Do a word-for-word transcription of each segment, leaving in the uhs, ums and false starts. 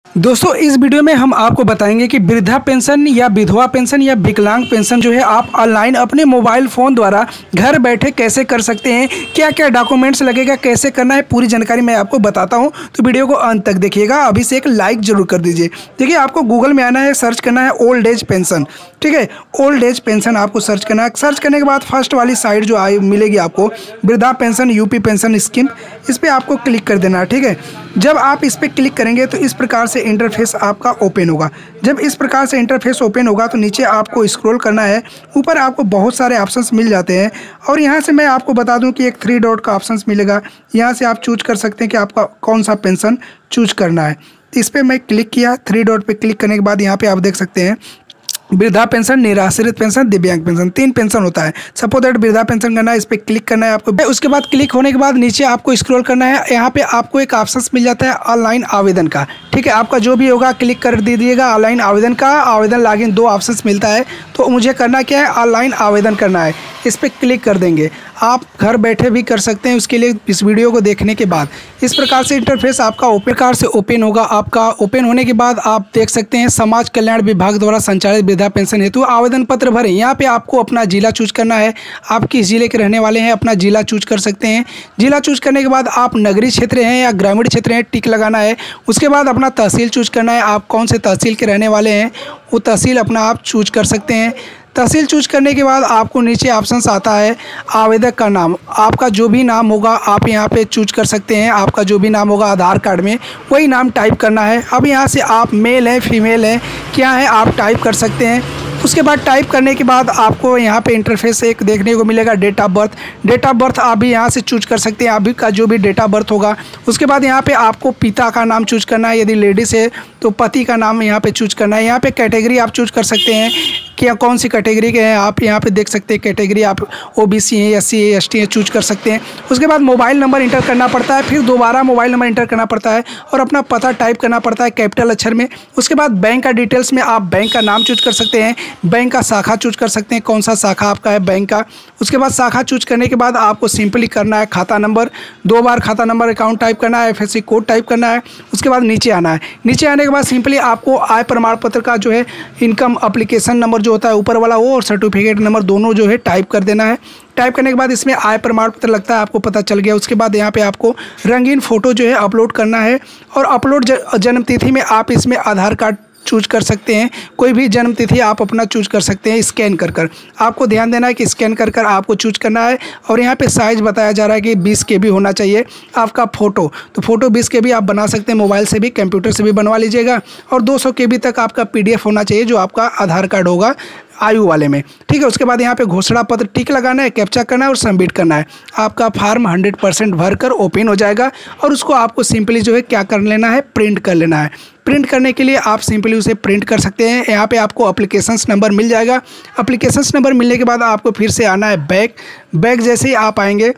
दोस्तों इस वीडियो में हम आपको बताएंगे कि वृद्धा पेंशन या विधवा पेंशन या विकलांग पेंशन जो है आप ऑनलाइन अपने मोबाइल फ़ोन द्वारा घर बैठे कैसे कर सकते हैं, क्या क्या डॉक्यूमेंट्स लगेगा, कैसे करना है, पूरी जानकारी मैं आपको बताता हूं। तो वीडियो को अंत तक देखिएगा। अभी से एक लाइक जरूर कर दीजिए। देखिए आपको गूगल में आना है, सर्च करना है ओल्ड एज पेंशन। ठीक है, ओल्ड एज पेंशन आपको सर्च करना है। सर्च करने के बाद फर्स्ट वाली साइट जो आई मिलेगी आपको, वृद्धा पेंशन यूपी पेंशन स्कीम, इस पर आपको क्लिक कर देना है। ठीक है, जब आप इस पर क्लिक करेंगे तो इस प्रकार से इंटरफेस आपका ओपन होगा। जब इस प्रकार से इंटरफेस ओपन होगा तो नीचे आपको स्क्रॉल करना है। ऊपर आपको बहुत सारे ऑप्शंस मिल जाते हैं और यहाँ से मैं आपको बता दूं कि एक थ्री डॉट का ऑप्शंस मिलेगा। यहाँ से आप चूज कर सकते हैं कि आपका कौन सा पेंशन चूज करना है। इस पर मैं क्लिक किया। थ्री डॉट पे क्लिक करने के बाद यहाँ पे आप देख सकते हैं वृद्धा पेंशन, निराश्रित पेंशन, दिव्यांग पेंशन, तीन पेंशन होता है। सपोज दैट वृद्धा पेंशन करना है, इस पर क्लिक करना है आपको। उसके बाद क्लिक होने के बाद नीचे आपको स्क्रॉल करना है। यहाँ पे आपको एक ऑप्शन मिल जाता है ऑनलाइन आवेदन का। ठीक है, आपका जो भी होगा क्लिक कर दीजिएगा ऑनलाइन आवेदन का। आवेदन लॉगिन दो ऑप्शन मिलता है, तो मुझे करना क्या है, ऑनलाइन आवेदन करना है। इस पर क्लिक कर देंगे। आप घर बैठे भी कर सकते हैं। उसके लिए इस वीडियो को देखने के बाद इस प्रकार से इंटरफेस आपका ओपन प्रकार से ओपन होगा। आपका ओपन होने के बाद आप देख सकते हैं समाज कल्याण विभाग द्वारा संचालित वृद्धा पेंशन हेतु आवेदन पत्र भरें। यहाँ पे आपको अपना जिला चूज करना है। आप किस जिले के रहने वाले हैं, अपना जिला चूज कर सकते हैं। जिला चूज करने के बाद आप नगरीय क्षेत्र हैं या ग्रामीण क्षेत्र हैं, टिक लगाना है। उसके बाद अपना तहसील चूज करना है। आप कौन से तहसील के रहने वाले हैं वो तहसील अपना आप चूज कर सकते हैं। तहसील चूज करने के बाद आपको नीचे ऑप्शंस आता है आवेदक का नाम। आपका जो भी नाम होगा आप यहाँ पे चूज कर सकते हैं। आपका जो भी नाम होगा आधार कार्ड में वही नाम टाइप करना है। अब यहाँ से आप मेल है फीमेल है क्या है आप टाइप कर सकते हैं। उसके बाद टाइप करने के बाद आपको यहाँ पे इंटरफेस एक देखने को मिलेगा date of birth. Date of birth आप भी यहाँ से चूज कर सकते हैं, अभी का जो भी डेट ऑफ बर्थ होगा। उसके बाद यहाँ पे आपको पिता का नाम चूज करना है, यदि लेडीज़ है तो पति का नाम यहाँ पे चूज करना है। यहाँ पे कैटेगरी आप चूज कर सकते हैं कि कौन सी कैटेगरी के हैं। आप यहाँ पे देख सकते हैं कैटेगरी आप ओबीसी हैं, एससी है, एसटी है, चूज कर सकते हैं। उसके बाद मोबाइल नंबर इंटर करना पड़ता है, फिर दोबारा मोबाइल नंबर इंटर करना पड़ता है और अपना पता टाइप करना पड़ता है कैपिटल अक्षर में। उसके बाद बैंक का डिटेल्स में आप बैंक का नाम चूज कर सकते हैं, बैंक का शाखा चूज कर सकते हैं, कौन सा शाखा आपका है बैंक का। उसके बाद शाखा चूज करने के बाद आपको सिंपली करना है खाता नंबर, दो बार खाता नंबर अकाउंट टाइप करना है, एफएससी कोड टाइप करना है। उसके बाद नीचे आना है। नीचे आने के बाद सिंपली आपको आय प्रमाण पत्र का जो है इनकम एप्लीकेशन नंबर जो होता है ऊपर वाला वो और सर्टिफिकेट नंबर दोनों जो है टाइप कर देना है। टाइप करने के बाद इसमें आय प्रमाण पत्र लगता है, आपको पता चल गया। उसके बाद यहाँ पे आपको रंगीन फोटो जो है अपलोड करना है और अपलोड जन्म तिथि में आप इसमें आधार कार्ड चूज कर सकते हैं। कोई भी जन्म तिथि आप अपना चूज कर सकते हैं स्कैन कर कर। आपको ध्यान देना है कि स्कैन कर कर आपको चूज करना है। और यहाँ पे साइज़ बताया जा रहा है कि बीस के बी होना चाहिए आपका फ़ोटो। तो फोटो बीस के बी आप बना सकते हैं, मोबाइल से भी कंप्यूटर से भी बनवा लीजिएगा। और दो सौ के बी तक आपका पी डी एफ होना चाहिए जो आपका आधार कार्ड होगा आयु वाले में। ठीक है, उसके बाद यहाँ पे घोषणा पत्र टिक लगाना है, कैप्चा करना है और सबमिट करना है। आपका फार्म हंड्रेड परसेंट भर कर ओपन हो जाएगा और उसको आपको सिंपली जो है क्या कर लेना है, प्रिंट कर लेना है। प्रिंट करने के लिए आप सिंपली उसे प्रिंट कर सकते हैं। यहाँ पे आपको एप्लीकेशंस नंबर मिल जाएगा। एप्लीकेशंस नंबर मिलने के बाद आपको फिर से आना है बैक। बैक जैसे ही आप आएंगे,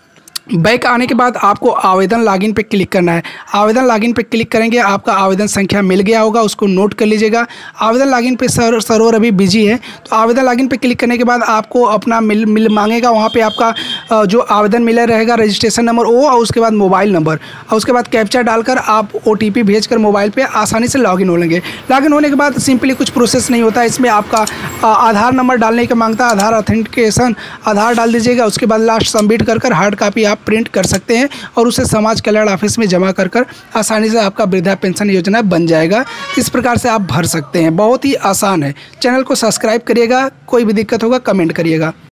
बैक आने के बाद आपको आवेदन लॉगिन पे क्लिक करना है। आवेदन लॉगिन पे क्लिक करेंगे, आपका आवेदन संख्या मिल गया होगा, उसको नोट कर लीजिएगा। आवेदन लॉगिन पे सर सर्वर अभी बिजी है, तो आवेदन लॉगिन पे क्लिक करने के बाद आपको अपना मिल मिल मांगेगा। वहाँ पे आपका जो आवेदन मिला रहेगा रजिस्ट्रेशन नंबर वो और उसके बाद मोबाइल नंबर और उसके बाद कैप्चा डालकर आप ओ टी पी भेज कर मोबाइल पर आसानी से लॉगिन हो लेंगे। लॉगिन होने के बाद सिंपली कुछ प्रोसेस नहीं होता है। इसमें आपका आधार नंबर डालने का मांगता है, आधार ऑथेंटिकेशन, आधार डाल दीजिएगा। उसके बाद लास्ट सबमिट कर कर हार्ड कापी आप प्रिंट कर सकते हैं और उसे समाज कल्याण ऑफिस में जमा कर कर आसानी से आपका वृद्धा पेंशन योजना बन जाएगा। इस प्रकार से आप भर सकते हैं, बहुत ही आसान है। चैनल को सब्सक्राइब करिएगा, कोई भी दिक्कत होगा कमेंट करिएगा।